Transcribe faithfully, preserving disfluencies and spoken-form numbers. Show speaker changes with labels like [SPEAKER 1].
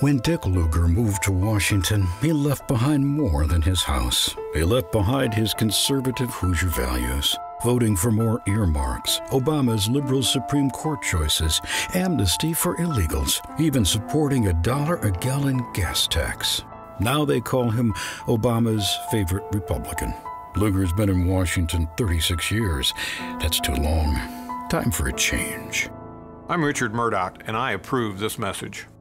[SPEAKER 1] When Dick Lugar moved to Washington, he left behind more than his house. He left behind his conservative Hoosier values, voting for more earmarks, Obama's liberal Supreme Court choices, amnesty for illegals, even supporting a dollar a gallon gas tax. Now they call him Obama's favorite Republican. Lugar's been in Washington thirty-six years. That's too long. Time for a change.
[SPEAKER 2] I'm Richard Mourdock, and I approve this message.